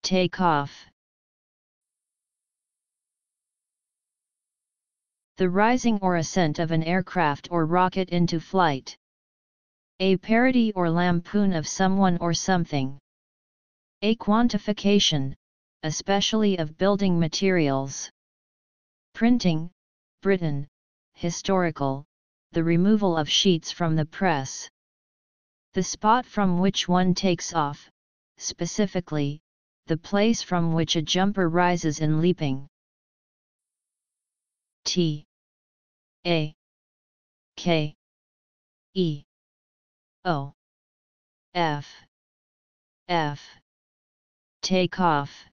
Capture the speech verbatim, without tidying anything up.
takeoff. The rising or ascent of an aircraft or rocket into flight. A parody or lampoon of someone or something. A quantification, especially of building materials. Printing, Britain, historical, the removal of sheets from the press. The spot from which one takes off, specifically, the place from which a jumper rises in leaping. T A K E O F F Takeoff.